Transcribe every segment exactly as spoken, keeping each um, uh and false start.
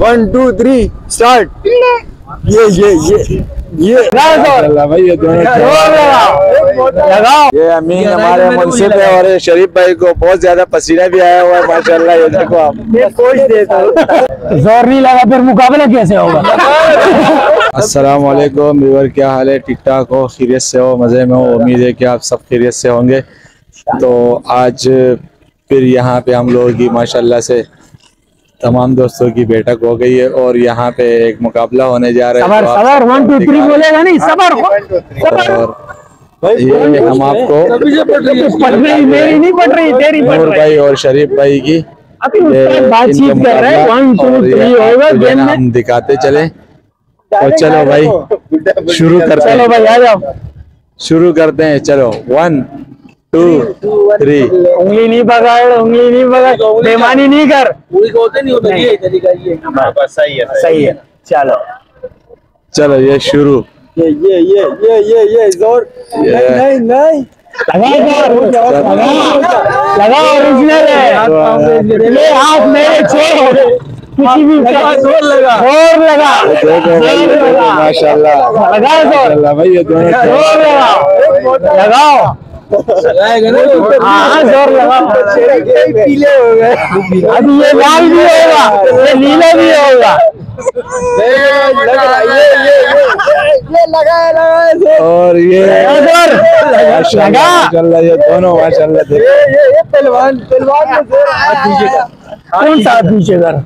One two three start. ये ये ये ये भाई ये दोनों लगाओ। ये अमीन हमारे मुंसिफ है और ये शरीफ भाई को बहुत ज्यादा पसीना भी आया हुआ है माशाल्लाह। ये देखो आप जोर नहीं लगा फिर मुकाबला कैसे होगा। अस्सलाम वालेकुम व्यूअर, क्या हाल है? ठीक ठाक हो, खैरियत से हो, मज़े में हो? उम्मीद है कि आप सब खैरियत से होंगे। तो आज फिर यहाँ पे हम लोगों की माशाल्लाह से तमाम दोस्तों की बैठक हो गई है और यहाँ पे एक मुकाबला होने जा रहा है। सबर, तो सबर, वन टू थ्री बोलेगा नहीं, सबर और ये हम आपको मेरी नहीं पड़ रही, तेरी पड़ रही भाई और शरीफ भाई की बातचीत कर रहे हैं। वन टू थ्री होगा गेम में, हम दिखाते चले। तो चलो भाई शुरू करते हैं। चलो भाई आ जाओ, शुरू करते हैं। चलो वन टू थ्री। उंगली नहीं पकड़, उंगली नहीं पकड़, बेईमानी नहीं कर। नहीं होता ये तरीका, ये सही है, सही है। चलो चलो ये शुरू। ये ये ये ये ये ये जोर नहीं नहीं लगा लगा ओरिजिनल है ये। हाथ मेरे छोड़, किसी भी जोर लगा, जोर लगा, माशाल्लाह लगा जोर भाई ये दोनों जोर लगाओ, लगाओ लगाएगा ना। हाँ जोर लगाओ। पीले हो गए, अभी ये लाल भी होगा, ये नीला भी होगा। और ये माशाल्लाह ये दोनों माशाल्लाह। ये पहलवान पहलवान कौन सा पीछे कर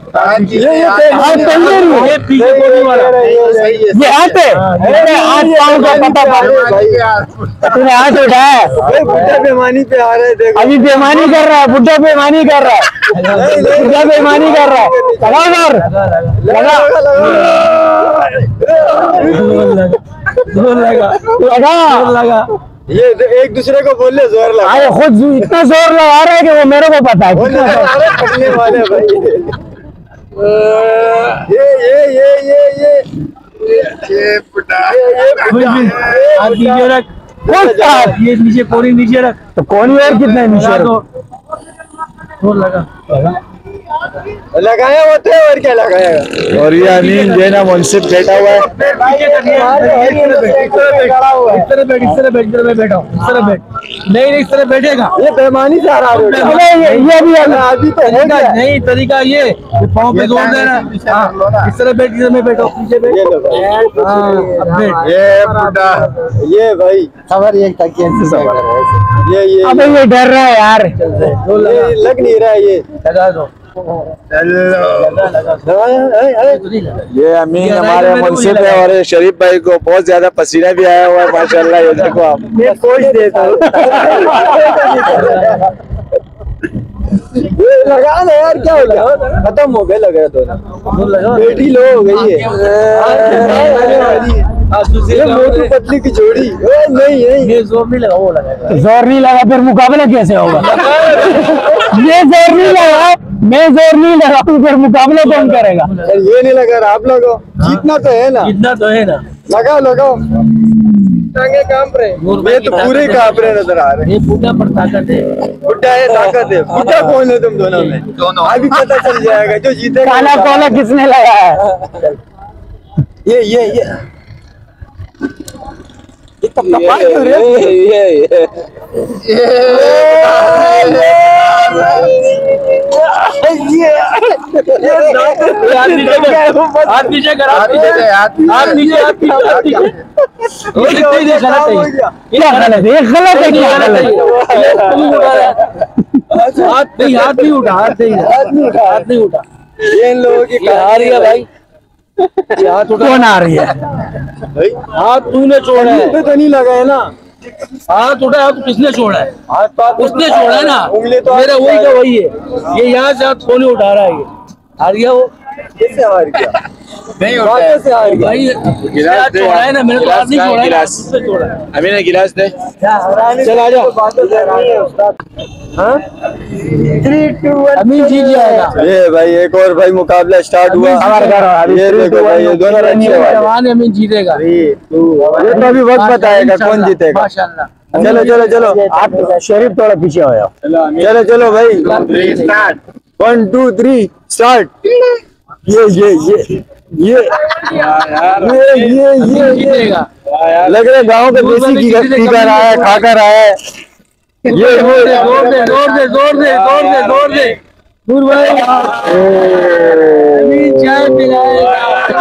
ये आते हाथ पाँव का पता तूने हाथ उठाया। बुढ़ा बेमानी पे आ रहे थे, अभी बेमानी कर रहा है, बुढ़ा बेमानी कर रहा है, बुढ़ा बेमानी कर रहा है। लगा जोर, लगा लगा लगा। ये एक दूसरे को बोले जोर लगा। अरे खुद इतना जोर लगा रहा है कि वो मेरे को पता है कितना जोर। पकड़ने वाले भाई। ये ये ये ये ये ये पुटा हाथ नीचे रख, ये नीचे कोनी नीचे रख। तो कोनी और कितना नीचे रख, जोर लगा लगाया होते है और क्या लगाया। और ये अमीन जो है ना मुंसिफ बैठा हुआ है। नहीं नहीं इस तरह बैठेगा, ये बेमानी से आ रहा है। ये भी अभी तो है नहीं तरीका, ये पाँव पे जोर देना। इस तरह बैठ, मैं बैठो पीछे बैठ। ये बुड्ढा, ये भाई खबर ये तकिए से सबर। ये ये अबे ये डर रहा है यार, ये लग नहीं रहा है। ये लगा दो। ये अमीन हमारे मुंसिफ है और ये शरीफ भाई को बहुत ज्यादा पसीना भी आया हुआ है माशाल्लाह। ये देखो आप, मैं कोच देता हूँ। लगा ना यार, क्या हो गया? खत्म हो गए, लगा तो बेटी लो हो गई है। मोटू पतली की जोड़ी। नहीं नहीं जोर नहीं लगा, वो लगा जोर नहीं लगा फिर मुकाबला कैसे होगा। ये जोर नहीं लगा, मैं जोर नहीं लगा, फिर मुकाबला कौन करेगा। ये नहीं लगा रहा, आप लोगों जीतना तो है ना, जीतना तो है ना। लगाओ लगाओ, टांगे कांप रहे, ये तो पूरे कांप रहे नजर आ रहे। ये बुढ़ा पर ताकत है, बुढ़ा है ताकत है। बुढ़ा कौन है तुम दोनों में? दोनों अभी पता चल जाएगा जो जीतेगा। काला कोला किसने लगाया है। ये ये ये ये कब कब क्यों रे? ये ये हाथ नीचे कर, हाथ नीचे कर, हाथ नीचे, हाथ नीचे, हाथ नीचे। ये कितनी गलत है, क्या गलत है, ये गलत है, क्या गलत है। हाथ नहीं, हाथ नहीं उठा, हाथ नहीं, हाथ नहीं उठा, हाथ नहीं उठा। ये इन लोगों की आ रही है भाई, हाथ उठा। कौन आ रही है? हाथ तूने छोड़ा है, तो नहीं लगा है ना। हाथ उठा है तो किसने छोड़ा है? हाथ पाथ उसने छोड़ा है ना, उंगली तो मेरा वही का वही है। ये यहाँ से हाथ कौन उठा रहा है, ये हार गया वो। कैसे हार गया? नहीं होता है। से हार गया भाई गिलास दे, छोड़ा है ना, मैंने तो हाथ नहीं छोड़ा है, गिलास उससे छोड़ा है। अमीन ने गिलास दे। चल आ जाओ। थ्री टू वन अमीन जीत जाएगा। ये भाई एक और भाई मुकाबला स्टार्ट हुआ। ये देखो भाई, ये दोनों अच्छे वाले। अमीन जीतेगा। ये तो अभी वक्त बताएगा कौन जीतेगा। माशाल्लाह। चलो चलो चलो, आप शरीफ थोड़ा पीछे हो जाओ। चलो चलो भाई, वन टू थ्री स्टार्ट। ये ये ये ये ये ये ये जीतेगा। लग रहा है गाँव का देसी पी कर आया है, खा कर आया है। ये जोर दे जोर दे जोर दे जोर दे जोर दे जोर दे नूर भाई अमीन चाय पिलाएगा।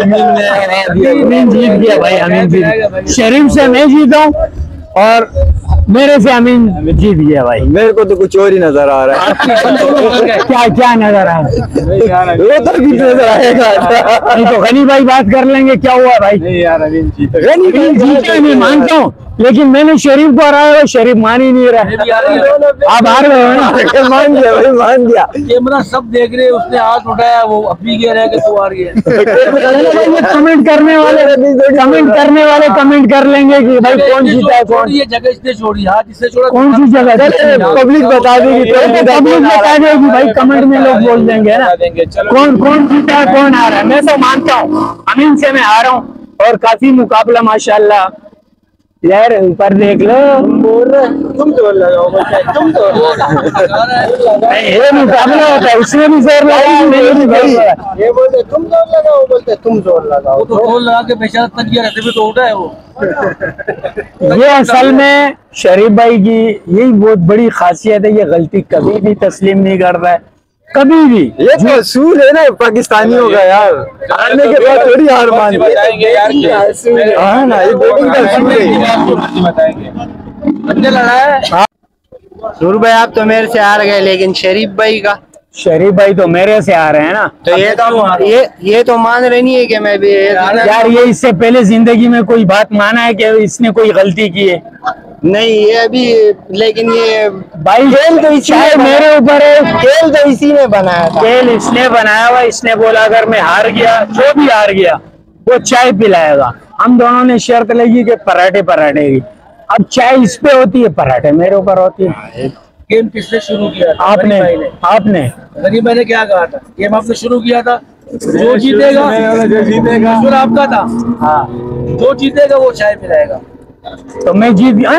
अमीन जीत गया भाई, अमीन जीत गया। शरीफ से मैं जीता हूँ और मेरे से अमीन जीत गया भाई। मेरे को तो कुछ और ही नजर आ रहा है। क्या क्या नजर आ रहा है? वो तो भी नजर आएगा। नहीं तो गनी भाई बात कर लेंगे, क्या हुआ भाई? नहीं यार अमीन जीत गनी भाई जीता मैं मानता हूँ, लेकिन मैंने शरीफ को हराया और शरीफ मान ही नहीं रहा। आप हार गए हो ना? मान गया भाई, मान गया। कैमरा सब देख रहे, उसने हाथ उठाया, वो अभी कह रहा है कि तू आ रही है। कमेंट करने वाले कमेंट करने वाले कमेंट कर लेंगे कि भाई कौन जीता है, कौन ये जगह इसने छोड़ी, हाथ इससे छोड़ा, कौन सी जगह। पब्लिक बता देगी, पब्लिक बता देगी भाई, कमेंट में लोग बोल देंगे ना कौन कौन जीता है कौन हारा है। मैं तो मानता हूँ अमीन से मैं हारा हूँ, और काफी मुकाबला माशाल्लाह। यार ऊपर देख लो, तुम जोर लगाओ, तुम जोर ये मुकाबला होता है, उसमें भी जोर लगाया, मैंने भी जोर लगाया। ये बोलते तुम जोर लगाओ, बोलते तुम जोर लगाओ। वो तो ढोल लगा के बेचारा तक गया, रहते भी तो उठा है वो। ये असल में शरीफ भाई की यही बहुत बड़ी खासियत है, ये गलती कभी भी तस्लीम नहीं करता है, कभी भी। ये तो असूल है ना पाकिस्तानियों का यार, हारने के बाद थोड़ी हार मान हाँ ना, ये बैटिंग का असूल है। बंदे लड़ा है। नूर भाई आप तो मेरे से हार गए, लेकिन शरीफ भाई का शरीफ भाई तो मेरे से आ रहे हैं ना, तो ये तो ये ये तो मान रहे नहीं है कि मैं भी यार ये इससे पहले जिंदगी में कोई बात माना है कि इसने कोई गलती की है? नहीं, ये अभी, लेकिन ये भाई खेल तो चाहे मेरे ऊपर है, खेल तो इसी ने बनाया था। खेल इसने बनाया हुआ, इसने बोला अगर मैं हार गया, जो भी हार गया वो चाय पिलाएगा। हम दोनों ने शर्त लगी कि पराठे पराठे की, अब चाय इस पे होती है, पराठे मेरे ऊपर होती है। गेम किसने शुरू किया था? आपने आपने गरीब भाई ने क्या कहा था? गेम आपने शुरू किया था, जो जीतेगा जो जीतेगा फिर आपका था। हाँ, जो जीतेगा वो चाय पिलाएगा। तो मैं जीत गया।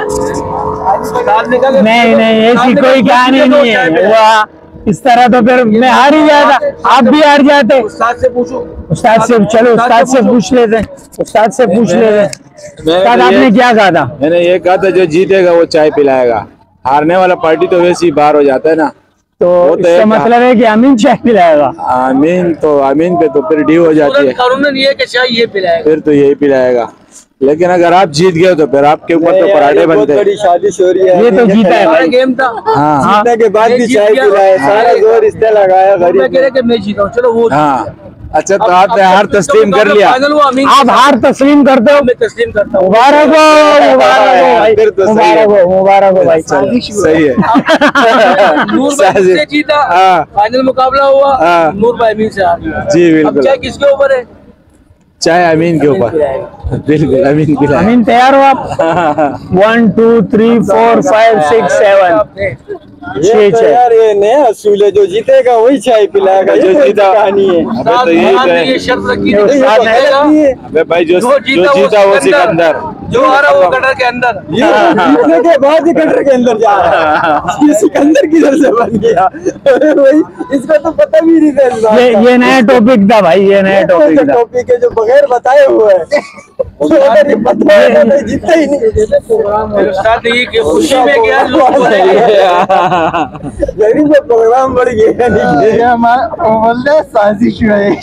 नहीं नहीं ऐसी कोई कहानी नहीं है, हुआ इस तरह तो फिर मैं हार ही जाता, आप भी हार जाते। उस्ताद से पूछो, उस्ताद से चलो, उस्ताद से पूछ लेते उस्ताद से पूछ लेते उस्ताद आपने क्या कहा था? मैंने ये कहा था जो जीतेगा वो चाय पिलाएगा, हारने वाला पार्टी तो वैसे ही बाहर हो जाता है ना। तो वो तो इसका एक मतलब है कि अमीन चाय पिलाएगा। आमीन तो आमीन पे तो फिर डी हो जाती है, कानून ये कि चाय ये पिलाएगा। फिर तो यही पिलाएगा। लेकिन अगर आप जीत गए तो फिर आपके ऊपर तो पराठे बनते हैं। बड़ी शादी हो रही है, ये तो जीता है हमारा भाई। गेम था। हाँ जीतने के बाद ये भी जीत चाय गया। पिलाए, सारा जोर इसने लगाया मैं गरीब कह रहा कि मैं जीता हूँ, चलो वो हाँ। अच्छा तो आपने हार तस्लीम कर लिया। फाइनल हुआ, अमीन आप हार तस्लीम करते हो? मैं तस्लीम करता हूँ। मुबारक हो, मुबारक हो भाई, फिर तो सही है। मुबारक हो, मुबारक हो भाई। सही है। नूर भाई से जीता, हाँ। फाइनल मुकाबला हुआ, हाँ। नूर भाई अमीन से हार गया। जी अब बिल्कुल। चाय किसके ऊपर है? चाय अमीन के ऊपर, बिल्कुल अमीन पिलाएगा। अमीन तैयार हो आप? One two three four five six seven ये तो यार ये नया असूल है, जो जीतेगा वही चाय पिलाएगा। जो ये कोई जीता- कहानी है। अबे तो यही तो है। ये शर्त रखी ये थी, उस्ताद जो है। जीतेगा, अबे भाई जो जो जो जीता वो सिकंदर। जो हारा वो कटर के अंदर। ये जीतने के बाद ही कटर के अंदर जा रहा है। ये सिकंदर किधर से बन गया? वही इसको तो पता भी नहीं था इस बात ये का। ये नया टॉपिक था भाई, ये नया टॉपिक था। टॉपिक है जो बगैर बताए हुए है। तो अगर ये पता है तो जीता ही नहीं। उस्ताद ने ये कि खुशी में क्या लोग गरीब का प्रोग्राम बढ़ गया। बोलते साजिश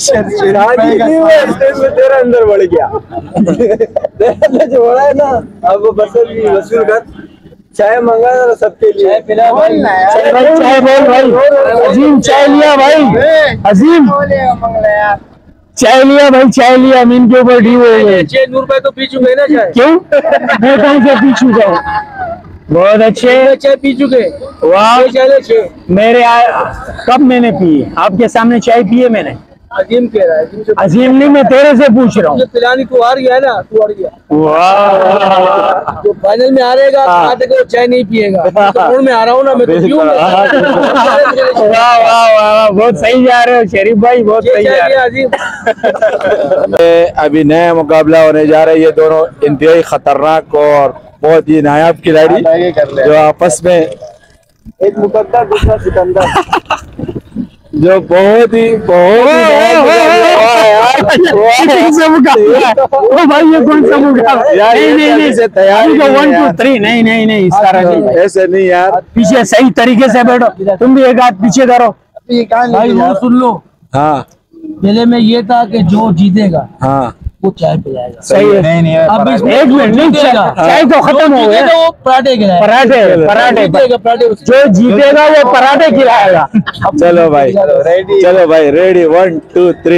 तेरा अंदर बढ़ गया। तेरा जो हो रहा है ना, अब वो बस वसूल कर, चाय मंगा जरा सबके लिए। पिला भाई। चल भाई चाय बोल भाई। अजीम चाय लिया भाई, अजीम चाय लिया भाई, चाय लिया। अमीन के ऊपर डी हो गई। छह नूर भाई तो पी चुके ना चाय। क्यों? मैं कौन से पी चुका हूँ? बहुत अच्छे। चाय पी चुके। वाह, चाय छह। मेरे आ, कब मैंने पी? आपके सामने चाय पी है मैंने? अजीम कह रहा है, अजीम से अजीम नहीं, मैं तेरे से पूछ रहा हूँ। मुझे पिलानी तू हार गया है ना, तू हार गया। वाह जो फाइनल में हारेगा आते को चाय नहीं पिएगा। मैं तो मूड में आ रहा हूँ ना, मैं तो पीऊंगा। वाह वाह वाह, बहुत सही जा रहे हो शरीफ भाई, बहुत ये सही जा चाय रहे पिया अजीम। ये अभी नया मुकाबला होने जा रहा है। ये दोनों इंतहाई खतरनाक और बहुत ही नायाब खिलाड़ी जो आपस में एक मुकद्दर दूसरा सिकंदर। जो बहुत ही बहुत से मुकाबला है। ओ भाई ये कौन सा मुकाबला है? यार, नहीं ये नहीं नहीं से तैयार ही अभी तो नहीं वन है टू यार। थ्री नहीं नहीं नहीं इस तरह नहीं, ऐसे नहीं यार। पीछे सही तरीके से बैठो, तुम भी एक हाथ पीछे करो। भाई रूल सुन लो, हाँ पहले में ये था कि जो जीतेगा हाँ वो चाय पिलाएगा। सही है। नहीं नहीं अब इसमें एक मिनट नहीं, चाय चाय तो खत्म हो गया। जीतेगा वो पराठे खिलाएगा। पराठे पराठे जीतेगा पराठे उसे- जो जीतेगा वो पराठे खिलाएगा। चलो भाई, चलो भाई, रेडी, वन टू थ्री।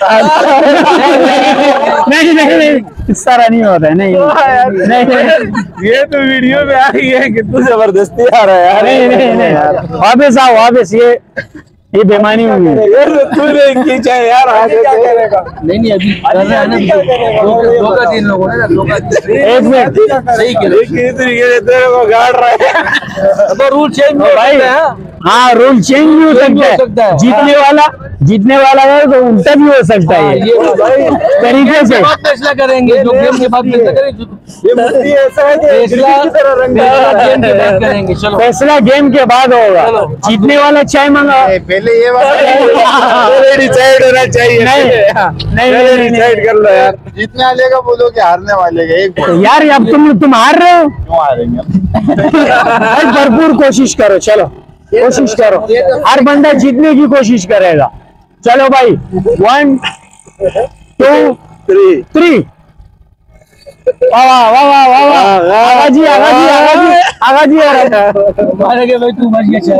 नहीं नहीं नहीं इस तरह नहीं होता है, नहीं नहीं नहीं ये तो वीडियो में आ रही है कि तू जबरदस्ती आ रहा है यार। नहीं नहीं नहीं वापस आओ वापस, ये ये बेमानी हुई है। यार तूने खींचा है यार आगे से। नहीं नहीं अभी कर रहे हैं ना, दो दो का तीन लोगों ने दो का एक मिनट सही खेलो। किस तरीके से तेरे को गाड़ रहा है। तो रूल चेंज हो भाई सकता है। हाँ रूल चेंज भी हो हो सकता सकता है, है। जीतने वाला जीतने वाला है तो उल्टा भी हो सकता है, ये भाई तरीके से। बाद फैसला करेंगे, जो गेम के बाद फैसला करेंगे, ये मूर्ति ऐसा है कि फैसला गिरगिट की तरह रंग फैसला गेम के बाद करेंगे। चलो फैसला गेम के बाद होगा। जीतने वाला चाय मंगा पहले ये बात डिसाइड होना चाहिए। नहीं नहीं नहीं, नहीं, डिसाइड कर लो यार। जीतने वाले का बोलो कि हारने वाले का, एक बोलो यार अब तुम तुम हार रहे हो। क्यों हारेंगे? भाई भरपूर कोशिश करो, चलो कोशिश करो, हर बंदा जीतने की कोशिश करेगा। चलो भाई वन टू थ्री। थ्री। वाह वाह वाह वाह वाह वाह, आगा जी आगा जी आगा जी आगा जी आगा मारे के भाई तू बच गया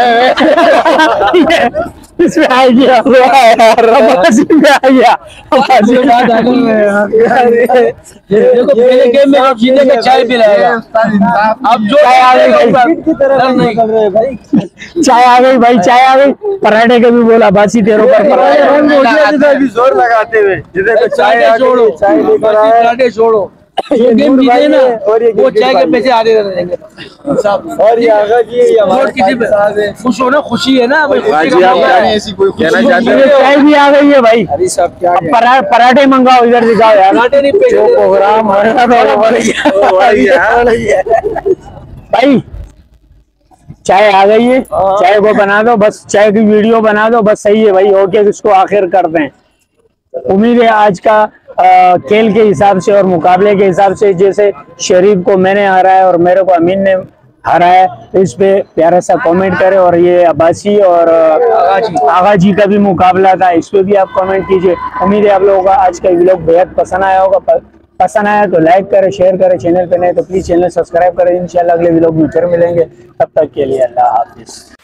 चाय। इसमें आ गया अब्बासी में आ गया अब्बासी में आ गया। देखो पहले गेम में आप जीतेगा चाय पिलाएगा। अब जो चाय आ गई भाई, चाय आ गई भाई, चाय आ गई। पराठे का भी बोला बासी तेरों पर पराठे। जोर लगाते हुए जिसे चाय छोड़ो, चाय लेकर आए। पराठे छोड़ो, जो गेम जीते ना और ये वो गिरगिट चाय के भाई। पैसे आधे कर देंगे। और ये आगा जी ये और हमारे किसी पे खुश हो ना, खुशी है ना भाई, खुशी बाजी का आप मौका है। ऐसी कोई कहना खुशी चाहते ये हो? चाय भी आ गई है भाई। अरे सब क्या अब परा, पराठे मंगाओ, इधर दिखाओ यार। पराठे नहीं, पैसे जो दे दो। प्रोग्राम हो रहा था वो बढ़ गया। भाई चाय आ गई है, चाय को बना दो बस, चाय की वीडियो बना दो बस, सही है भाई। ओके इसको आखिर करते हैं। उम्मीद है आज का आ, खेल के हिसाब से और मुकाबले के हिसाब से, जैसे शरीफ को मैंने हराया और मेरे को अमीन ने हराया, तो इस पे प्यारा सा कमेंट करें। और ये अब्बासी और आगा जी का भी मुकाबला था, इस पे भी आप कमेंट कीजिए। उम्मीद है आप लोगों का आज का व्लॉग बेहद पसंद आया होगा। पसंद आया तो लाइक करें, शेयर करें, चैनल पे नए तो प्लीज चैनल सब्सक्राइब करें। इंशाल्लाह अगले व्लॉग में फिर मिलेंगे, तब तक के लिए अल्लाह हाफिज।